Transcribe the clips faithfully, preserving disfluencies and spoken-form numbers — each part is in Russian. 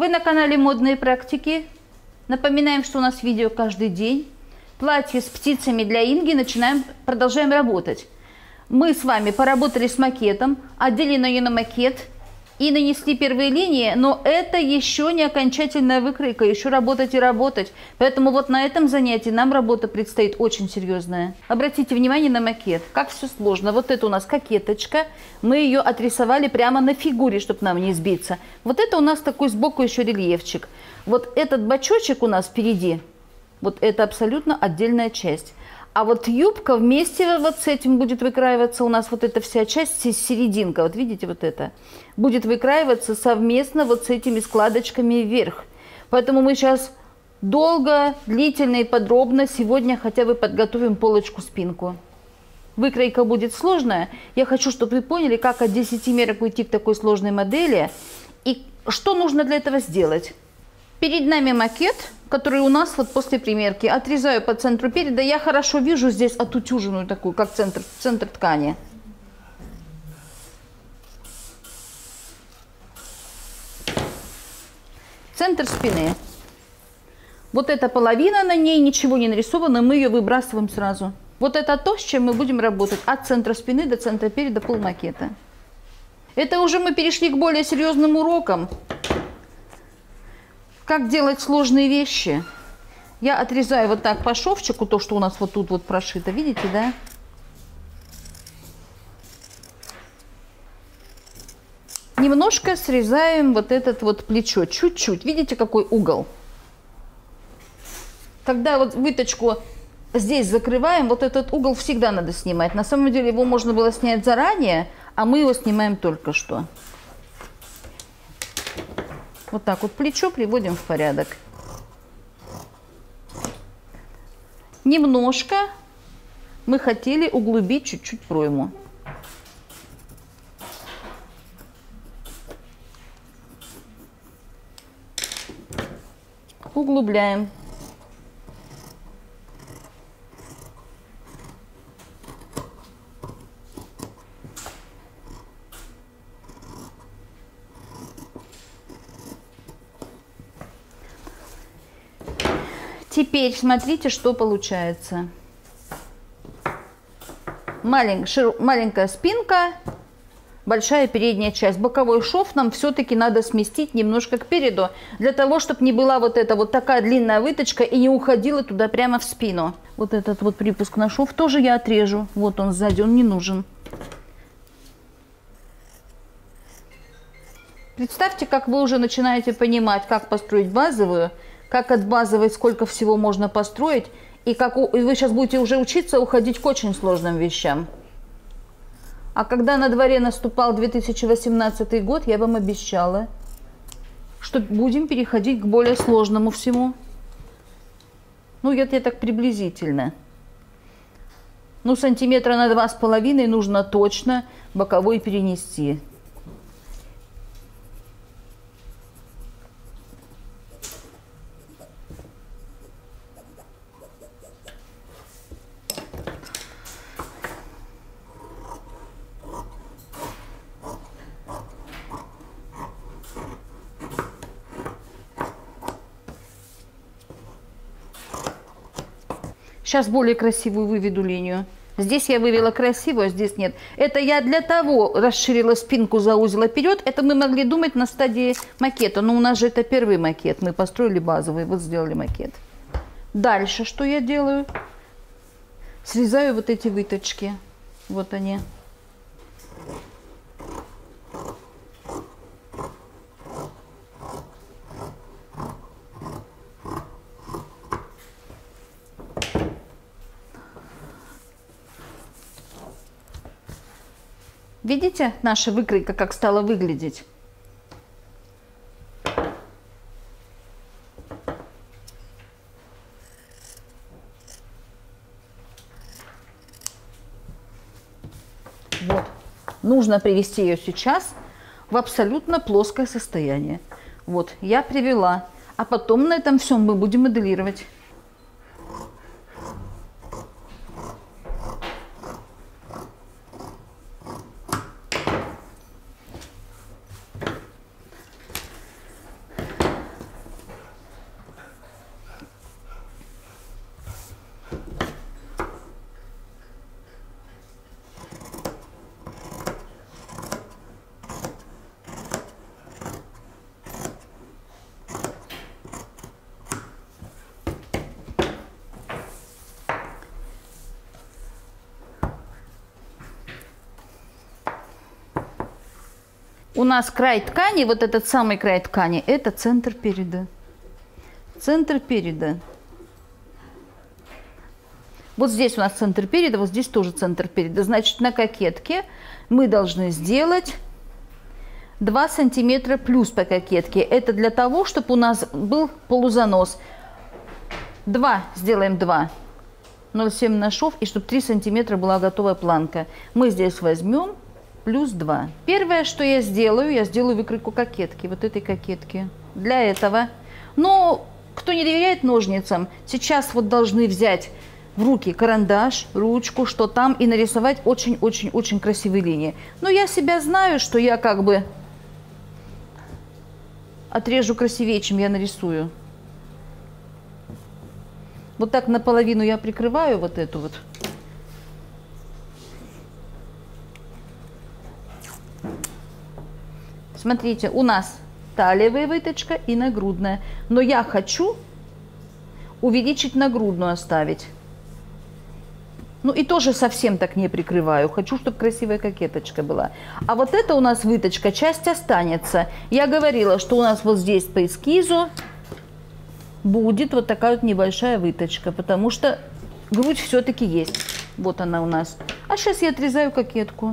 Вы на канале Модные практики. Напоминаем, что у нас видео каждый день. Платье с птицами для Инги. Начинаем, продолжаем работать. Мы с вами поработали с макетом, одели на ее на макет и нанесли первые линии, но это еще не окончательная выкройка, еще работать и работать. Поэтому вот на этом занятии нам работа предстоит очень серьезная. Обратите внимание на макет, как все сложно. Вот это у нас кокеточка, мы ее отрисовали прямо на фигуре, чтобы нам не сбиться. Вот это у нас такой сбоку еще рельефчик. Вот этот бочочек у нас впереди, вот это абсолютно отдельная часть. А вот юбка вместе вот с этим будет выкраиваться, у нас вот эта вся часть, серединка, вот видите, вот это, будет выкраиваться совместно вот с этими складочками вверх. Поэтому мы сейчас долго, длительно и подробно сегодня хотя бы подготовим полочку-спинку. Выкройка будет сложная. Я хочу, чтобы вы поняли, как от десяти мерок уйти к такой сложной модели и что нужно для этого сделать. Перед нами макет, который у нас вот после примерки. Отрезаю по центру переда. Я хорошо вижу здесь отутюженную такую, как центр, центр ткани. Центр спины. Вот эта половина, на ней ничего не нарисовано, мы ее выбрасываем сразу. Вот это то, с чем мы будем работать от центра спины до центра переда полмакета. Это уже мы перешли к более серьезным урокам. Как делать сложные вещи? Я отрезаю вот так по шовчику, то, что у нас вот тут вот прошито. Видите, да? Немножко срезаем вот этот вот плечо. Чуть-чуть. Видите, какой угол? Когда вот выточку здесь закрываем, вот этот угол всегда надо снимать. На самом деле его можно было снять заранее, а мы его снимаем только что. Вот так вот плечо приводим в порядок. Немножко мы хотели углубить чуть-чуть пройму. Углубляем. Теперь смотрите, что получается. Малень, шир, маленькая спинка, большая передняя часть. Боковой шов нам все-таки надо сместить немножко к переду, для того, чтобы не была вот эта вот такая длинная выточка и не уходила туда прямо в спину. Вот этот вот припуск на шов тоже я отрежу. Вот он сзади, он не нужен. Представьте, как вы уже начинаете понимать, как построить базовую, как от базовой сколько всего можно построить, и как у, и вы сейчас будете уже учиться уходить к очень сложным вещам. А когда на дворе наступал две тысячи восемнадцатый год, я вам обещала, что будем переходить к более сложному всему. Ну, это я так приблизительно. Ну, сантиметра на два с половиной нужно точно боковой перенести. Сейчас более красивую выведу линию. Здесь я вывела красивую, а здесь нет. Это я для того расширила спинку, заузила вперед. Это мы могли думать на стадии макета. Но у нас же это первый макет. Мы построили базовый, вот сделали макет. Дальше что я делаю? Срезаю вот эти выточки. Вот они. Видите, наша выкройка как стала выглядеть? Вот. Нужно привести ее сейчас в абсолютно плоское состояние. Вот, я привела. А потом на этом всем мы будем моделировать. у нас край ткани, вот этот самый край ткани, это центр переда. Центр переда. Вот здесь у нас центр переда, вот здесь тоже центр переда. Значит, на кокетке мы должны сделать два сантиметра плюс по кокетке. Это для того, чтобы у нас был полузанос. два, сделаем два. ноль семь на шов, и чтобы три сантиметра была готовая планка. Мы здесь возьмем плюс два. Первое, что я сделаю, я сделаю выкройку кокетки, вот этой кокетки. Для этого, ну, кто не доверяет ножницам, сейчас вот должны взять в руки карандаш, ручку, что там, и нарисовать очень-очень-очень красивые линии. Но я себя знаю, что я как бы отрежу красивее, чем я нарисую. Вот так наполовину я прикрываю вот эту вот. Смотрите, у нас талиевая выточка и нагрудная. Но я хочу увеличить нагрудную, оставить. Ну и тоже совсем так не прикрываю. Хочу, чтобы красивая кокеточка была. А вот это у нас выточка, часть останется. Я говорила, что у нас вот здесь по эскизу будет вот такая вот небольшая выточка, потому что грудь все-таки есть. Вот она у нас. А сейчас я отрезаю кокетку.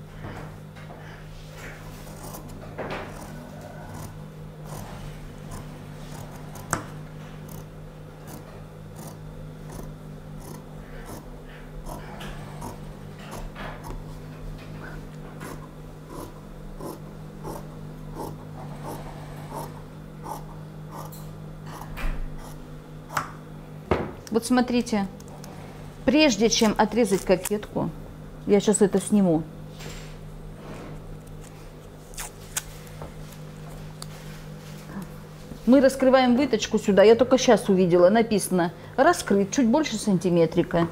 Вот смотрите, прежде чем отрезать кокетку, я сейчас это сниму. Мы раскрываем выточку сюда. Я только сейчас увидела, написано раскрыть чуть больше сантиметрика.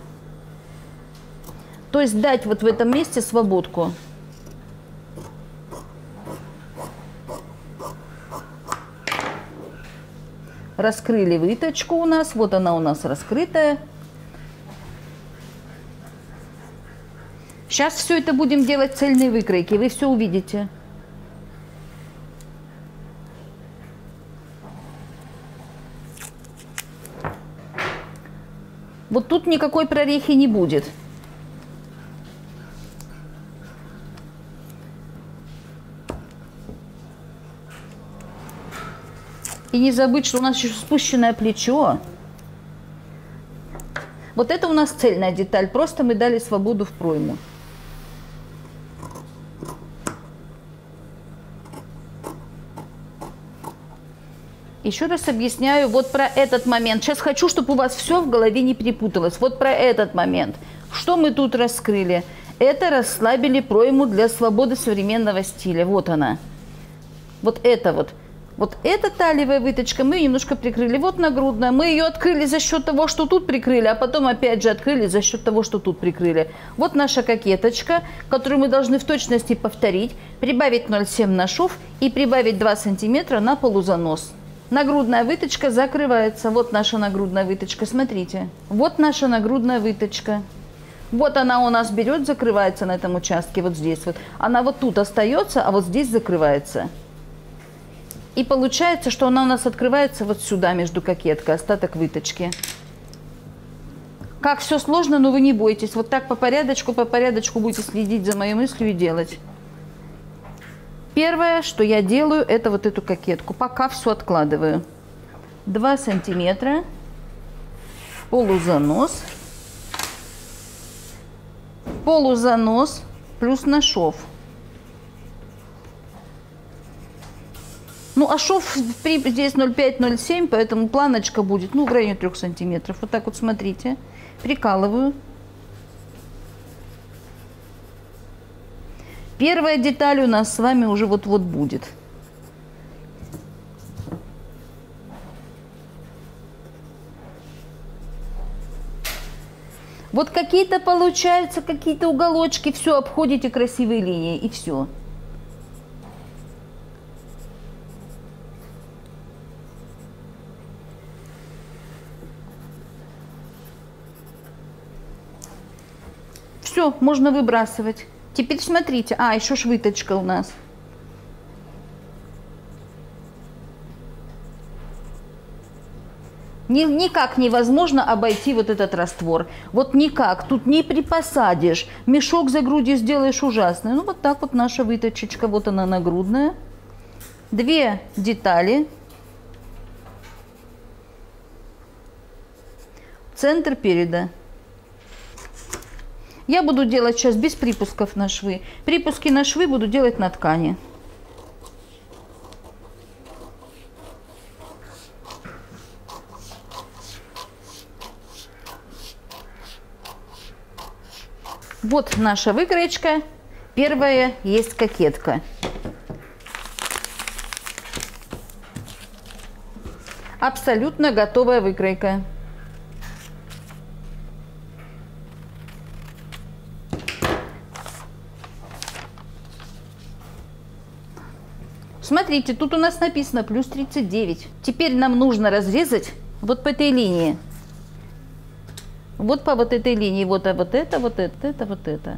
То есть дать вот в этом месте свободку. Раскрыли выточку у нас, вот она у нас раскрытая. Сейчас все это будем делать цельные выкройки, вы все увидите. Вот тут никакой прорехи не будет. И не забыть, что у нас еще спущенное плечо. Вот это у нас цельная деталь. Просто мы дали свободу в пройму. Еще раз объясняю вот про этот момент. Сейчас хочу, чтобы у вас все в голове не перепуталось. Вот про этот момент. Что мы тут раскрыли? Это расслабили пройму для свободы современного стиля. Вот она. Вот это вот. Вот эта талиевая выточка, мы ее немножко прикрыли. Вот нагрудная, мы ее открыли за счет того, что тут прикрыли, а потом опять же открыли за счет того, что тут прикрыли. Вот наша кокеточка, которую мы должны в точности повторить, прибавить ноль семь на шов и прибавить два сантиметра на полузанос. Нагрудная выточка закрывается. Вот наша нагрудная выточка, смотрите. Вот наша нагрудная выточка. Вот она у нас берет, закрывается на этом участке, вот здесь вот. Она вот тут остается, а вот здесь закрывается. И получается, что она у нас открывается вот сюда, между кокеткой, остаток выточки. Как все сложно, но вы не бойтесь. Вот так по порядочку, по порядочку будете следить за моей мыслью и делать. Первое, что я делаю, это вот эту кокетку. Пока все откладываю. два сантиметра, полузанос, полузанос плюс на шов. Ну, а шов здесь ноль пять — ноль семь, поэтому планочка будет, ну, в районе трёх сантиметров. Вот так вот смотрите. Прикалываю. Первая деталь у нас с вами уже вот-вот будет. Вот какие-то получаются, какие-то уголочки, все, обходите красивые линии, и все. Все, можно выбрасывать. Теперь смотрите. А, еще ж выточка у нас. Ни, никак невозможно обойти вот этот раствор. Вот никак. Тут не припосадишь. Мешок за грудью сделаешь ужасный. Ну, вот так вот наша выточечка. Вот она нагрудная. Две детали. Центр переда. Я буду делать сейчас без припусков на швы. Припуски на швы буду делать на ткани. Вот наша выкроечка. Первая есть кокетка. Абсолютно готовая выкройка. Смотрите, тут у нас написано плюс тридцать девять. Теперь нам нужно разрезать вот по этой линии. Вот по вот этой линии. Вот, а вот это, вот это, это, вот это.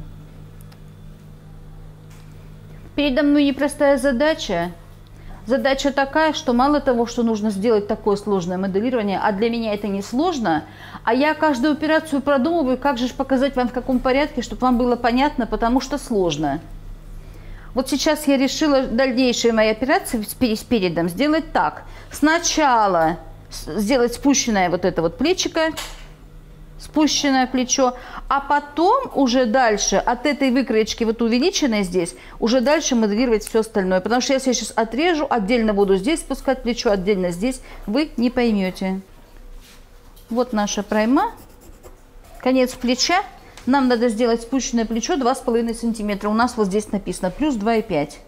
Передо мной непростая задача. Задача такая, что мало того, что нужно сделать такое сложное моделирование, а для меня это не сложно, а я каждую операцию продумываю, как же показать вам в каком порядке, чтобы вам было понятно, потому что сложно. Вот сейчас я решила дальнейшие мои операции с передом сделать так. Сначала сделать спущенное вот это вот плечико, спущенное плечо, а потом уже дальше от этой выкроечки вот увеличенной здесь, уже дальше моделировать все остальное. Потому что если я сейчас отрежу, отдельно буду здесь спускать плечо, отдельно здесь, вы не поймете. Вот наша пройма, конец плеча. Нам надо сделать спущенное плечо два с половиной сантиметра. У нас вот здесь написано плюс два и пять.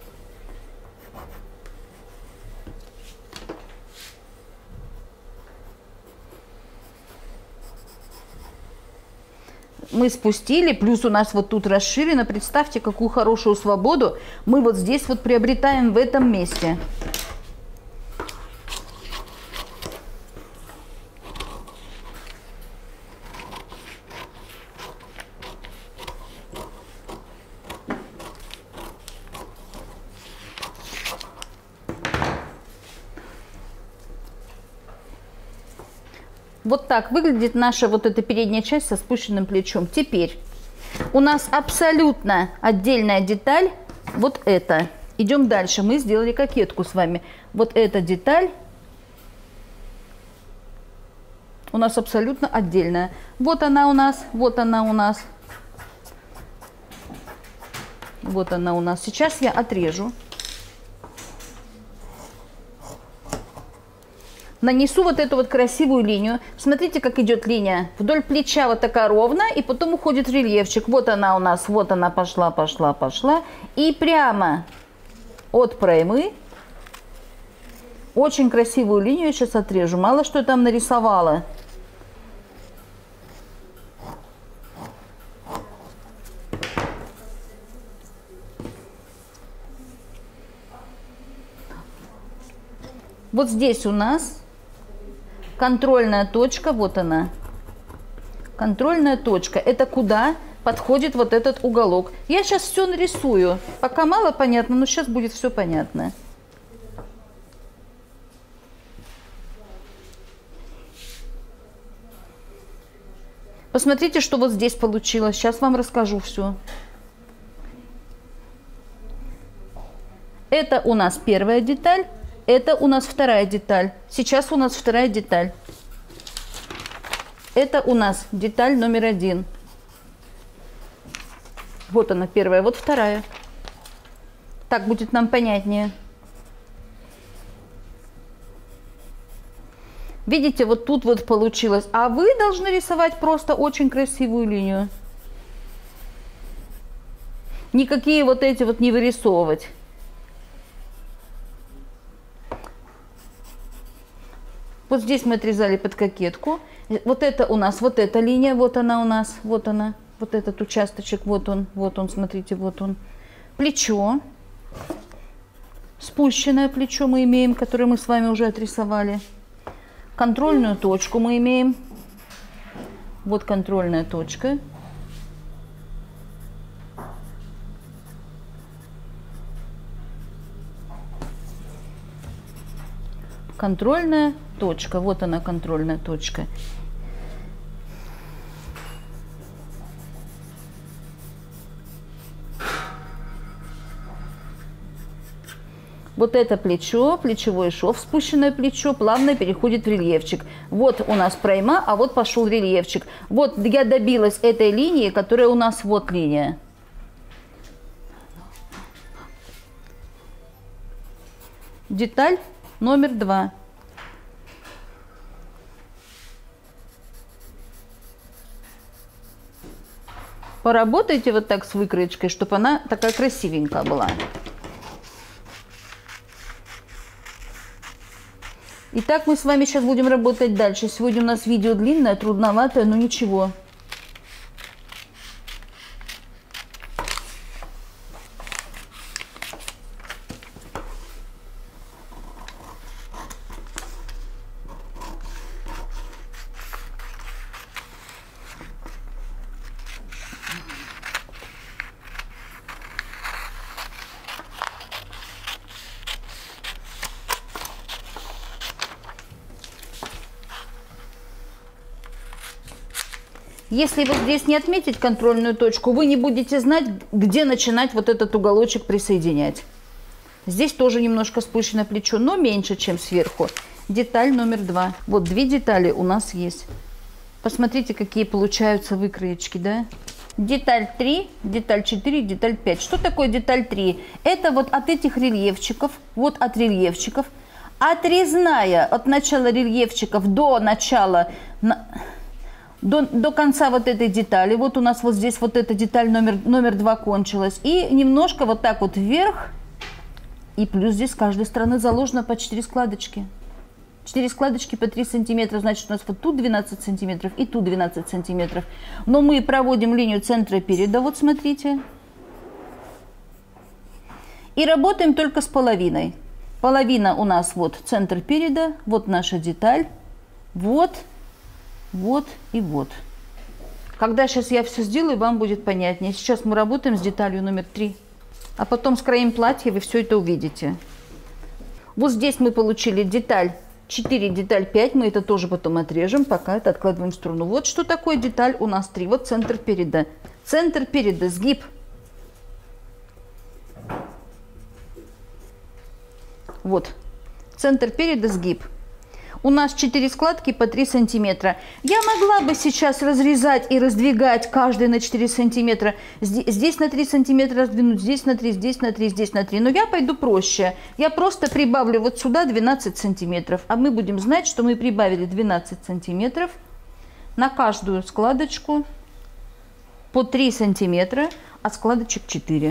Мы спустили, плюс у нас вот тут расширено. Представьте, какую хорошую свободу мы вот здесь вот приобретаем в этом месте. Вот так выглядит наша вот эта передняя часть со спущенным плечом. Теперь у нас абсолютно отдельная деталь. Вот это. Идем дальше. Мы сделали кокетку с вами. Вот эта деталь у нас абсолютно отдельная. Вот она у нас. Вот она у нас. Вот она у нас. Сейчас я отрежу. Нанесу вот эту вот красивую линию. Смотрите, как идет линия. Вдоль плеча вот такая ровная, и потом уходит рельефчик. Вот она у нас, вот она пошла, пошла, пошла. И прямо от проймы очень красивую линию я сейчас отрежу. Мало что я там нарисовала. Вот здесь у нас контрольная точка, вот она. Контрольная точка. Это куда подходит вот этот уголок. Я сейчас все нарисую. Пока мало понятно, но сейчас будет все понятно. Посмотрите, что вот здесь получилось. Сейчас вам расскажу все. Это у нас первая деталь. Это у нас вторая деталь. Сейчас у нас вторая деталь. Это у нас деталь номер один. Вот она первая, вот вторая. Так будет нам понятнее. Видите, вот тут вот получилось. А вы должны рисовать просто очень красивую линию. Никакие вот эти вот не вырисовывать. Вот здесь мы отрезали под кокетку. Вот это у нас, вот эта линия, вот она у нас, вот она, вот этот участочек, вот он, вот он, смотрите, вот он. Плечо. Спущенное плечо мы имеем, которое мы с вами уже отрисовали. Контрольную точку мы имеем. Вот контрольная точка. Контрольная точка. Вот она, контрольная точка. Вот это плечо, плечевой шов, спущенное плечо, плавно переходит в рельефчик. Вот у нас пройма, а вот пошел рельефчик. Вот я добилась этой линии, которая у нас вот линия. Деталь номер два. Поработайте вот так с выкроечкой, чтобы она такая красивенькая была. Итак, мы с вами сейчас будем работать дальше. Сегодня у нас видео длинное, трудноватое, но ничего. Если вот здесь не отметить контрольную точку, вы не будете знать, где начинать вот этот уголочек присоединять. Здесь тоже немножко спущено плечо, но меньше, чем сверху. Деталь номер два. Вот две детали у нас есть. Посмотрите, какие получаются выкроечки, да? Деталь три, деталь четыре, деталь пять. Что такое деталь три? Это вот от этих рельефчиков, вот от рельефчиков, отрезная от начала рельефчиков до начала... До, до конца вот этой детали. Вот у нас вот здесь вот эта деталь номер, номер два кончилась. И немножко вот так вот вверх. И плюс здесь с каждой стороны заложено по четыре складочки. четыре складочки по три сантиметра. Значит, у нас вот тут двенадцать сантиметров и тут двенадцать сантиметров. Но мы проводим линию центра переда. Вот смотрите. И работаем только с половиной. Половина у нас вот центр переда. Вот наша деталь. Вот. Вот и вот. Когда сейчас я все сделаю, вам будет понятнее. Сейчас мы работаем с деталью номер три. А потом с краем платья вы все это увидите. Вот здесь мы получили деталь четыре, деталь пять. Мы это тоже потом отрежем, пока это откладываем в сторону. Вот что такое деталь у нас три. Вот центр переда. Центр переда, сгиб. Вот. Центр переда, сгиб. У нас четыре складки по три сантиметра. Я могла бы сейчас разрезать и раздвигать каждый на четыре сантиметра. Здесь на три сантиметра раздвинуть, здесь на три, здесь на три, здесь на три. Но я пойду проще. Я просто прибавлю вот сюда двенадцать сантиметров. А мы будем знать, что мы прибавили двенадцать сантиметров на каждую складочку по три сантиметра, а складочек четыре.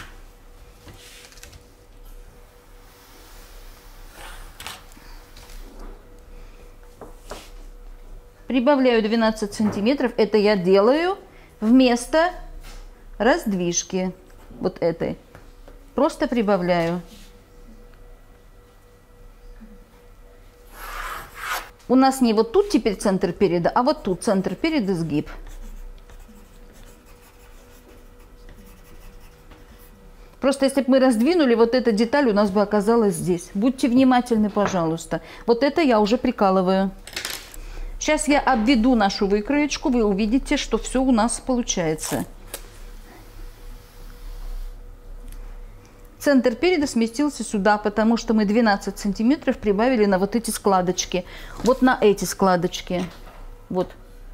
Прибавляю двенадцать сантиметров. Это я делаю вместо раздвижки вот этой. Просто прибавляю. У нас не вот тут теперь центр переда, а вот тут центр переда, сгиб. Просто если бы мы раздвинули, вот эта деталь у нас бы оказалась здесь. Будьте внимательны, пожалуйста. Вот это я уже прикалываю. Сейчас я обведу нашу выкроечку, вы увидите, что все у нас получается. Центр переда сместился сюда, потому что мы двенадцать сантиметров прибавили на вот эти складочки. Вот на эти складочки. Вот.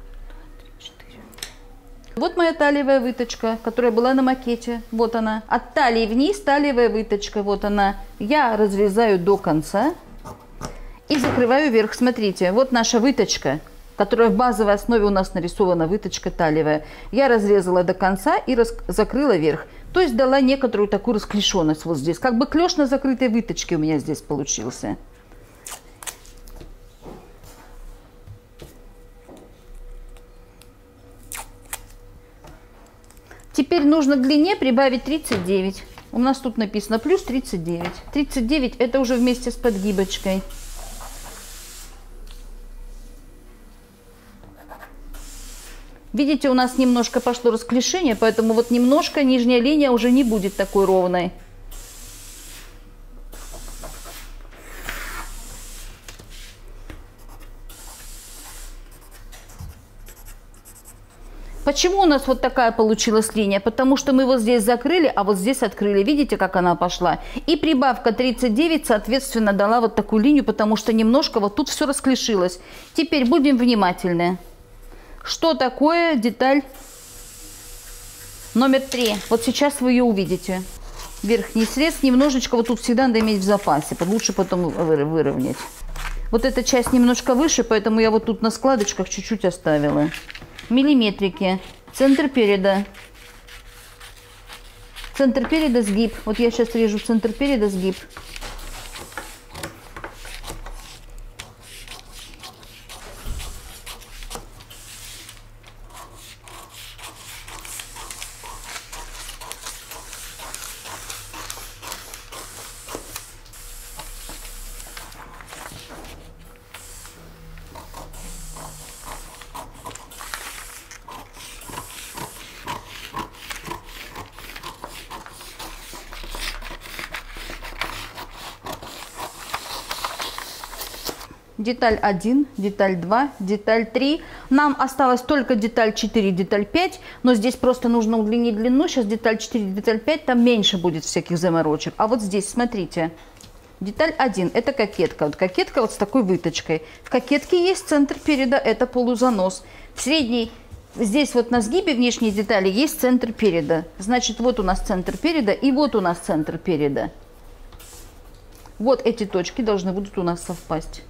Вот моя талиевая выточка, которая была на макете. Вот она. От талии вниз талиевая выточка. Вот она. Я разрезаю до конца. И закрываю вверх. Смотрите, вот наша выточка, которая в базовой основе у нас нарисована, выточка талиевая. Я разрезала до конца и раз... закрыла вверх. То есть дала некоторую такую расклешенность вот здесь. Как бы клеш на закрытой выточке у меня здесь получился. Теперь нужно к длине прибавить тридцать девять. У нас тут написано плюс тридцать девять. тридцать девять это уже вместе с подгибочкой. Видите, у нас немножко пошло расклешение, поэтому вот немножко нижняя линия уже не будет такой ровной. Почему у нас вот такая получилась линия? Потому что мы вот здесь закрыли, а вот здесь открыли. Видите, как она пошла? И прибавка тридцать девять, соответственно, дала вот такую линию, потому что немножко вот тут все расклешилось. Теперь будем внимательны. Что такое деталь номер три? Вот сейчас вы ее увидите. Верхний срез немножечко, вот тут всегда надо иметь в запасе. Лучше потом выровнять. Вот эта часть немножко выше, поэтому я вот тут на складочках чуть-чуть оставила. Миллиметрики, центр переда, центр переда, сгиб. Вот я сейчас режу центр переда, сгиб. Деталь один, деталь два, деталь три. Нам осталось только деталь четыре, деталь пять. Но здесь просто нужно удлинить длину. Сейчас деталь четыре, деталь пять. Там меньше будет всяких заморочек. А вот здесь, смотрите. Деталь один. Это кокетка. Вот кокетка вот с такой выточкой. В кокетке есть центр переда. Это полузанос. В средней, здесь вот на сгибе внешней детали есть центр переда. Значит, вот у нас центр переда и вот у нас центр переда. Вот эти точки должны будут у нас совпасть.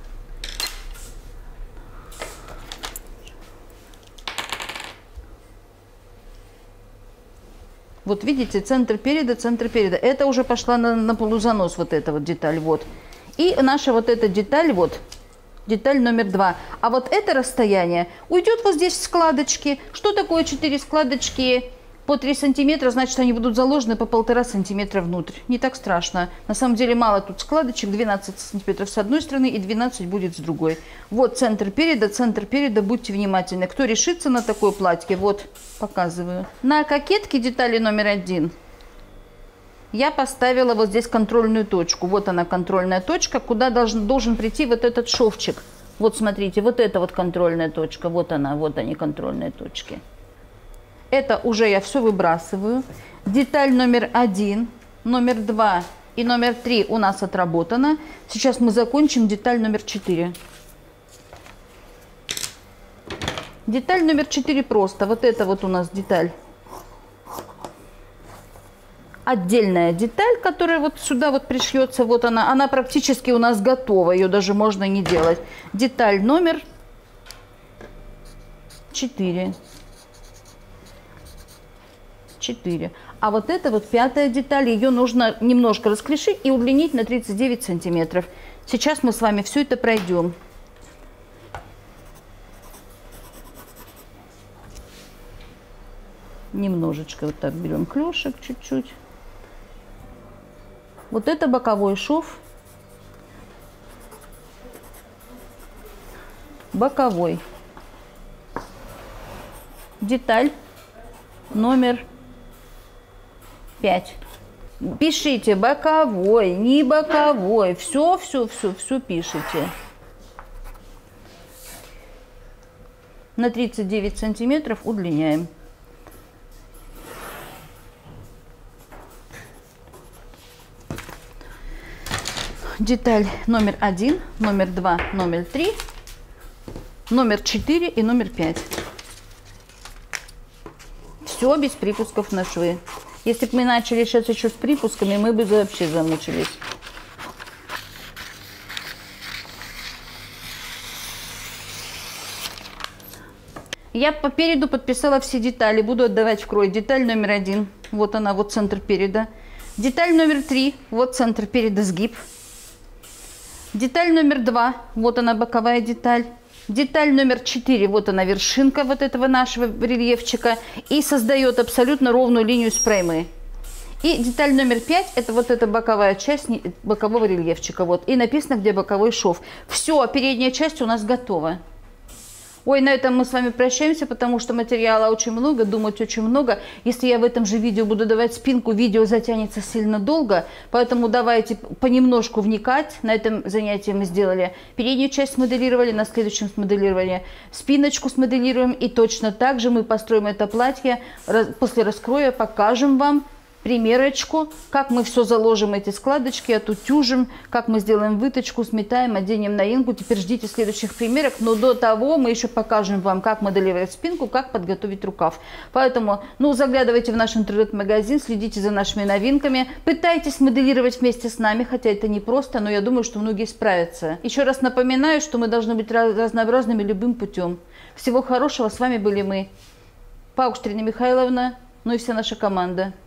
Вот видите, центр переда, центр переда. Это уже пошла на, на полузанос, вот эта вот деталь, вот. И наша вот эта деталь, вот, деталь номер два. А вот это расстояние уйдет вот здесь в складочки. Что такое четыре складочки по три сантиметра? Значит, они будут заложены по полтора сантиметра внутрь. Не так страшно. На самом деле мало тут складочек. двенадцать сантиметров с одной стороны и двенадцать будет с другой. Вот центр переда, центр переда. Будьте внимательны. Кто решится на такое платье, вот показываю. На кокетке детали номер один я поставила вот здесь контрольную точку. Вот она, контрольная точка, куда должен, должен прийти вот этот шовчик. Вот смотрите, вот это вот контрольная точка. Вот она, вот они, контрольные точки. Это уже я все выбрасываю. Деталь номер один, номер два и номер три у нас отработана. Сейчас мы закончим деталь номер четыре. Деталь номер четыре просто. Вот это вот у нас деталь. Отдельная деталь, которая вот сюда вот пришьется. Вот она. Она практически у нас готова. Ее даже можно не делать. Деталь номер четыре. четыре. А вот эта вот пятая деталь, ее нужно немножко расклешить и удлинить на тридцать девять сантиметров. Сейчас мы с вами все это пройдем. Немножечко вот так берем клешек чуть-чуть. Вот это боковой шов. Боковой. Деталь номер пять. Пишите боковой, не боковой. Все, все, все, все пишите. На тридцать девять сантиметров удлиняем. Деталь номер один, номер два, номер три, номер четыре и номер пять. Все без припусков на швы. Если бы мы начали сейчас еще с припусками, мы бы вообще замучились. Я по переду подписала все детали. Буду отдавать в крой. Деталь номер один. Вот она, вот центр переда. Деталь номер три. Вот центр переда, сгиб. Деталь номер два. Вот она, боковая деталь. Деталь номер четыре, вот она, вершинка вот этого нашего рельефчика, и создает абсолютно ровную линию с проймы. И деталь номер пять, это вот эта боковая часть бокового рельефчика, вот, и написано, где боковой шов. Все, передняя часть у нас готова. Ой, на этом мы с вами прощаемся, потому что материала очень много, думать очень много. Если я в этом же видео буду давать спинку, видео затянется сильно долго, поэтому давайте понемножку вникать. На этом занятии мы сделали переднюю часть, смоделировали, на следующем смоделировали спиночку, смоделируем, и точно так же мы построим это платье. После раскроя покажем вам примерочку, как мы все заложим, эти складочки, отутюжим, как мы сделаем выточку, сметаем, оденем на Ингу. Теперь ждите следующих примерок, но до того мы еще покажем вам, как моделировать спинку, как подготовить рукав. Поэтому, ну, заглядывайте в наш интернет-магазин, следите за нашими новинками, пытайтесь моделировать вместе с нами, хотя это не просто, но я думаю, что многие справятся. Еще раз напоминаю, что мы должны быть разнообразными любым путем. Всего хорошего, с вами были мы, Паукштрина Михайловна, ну и вся наша команда.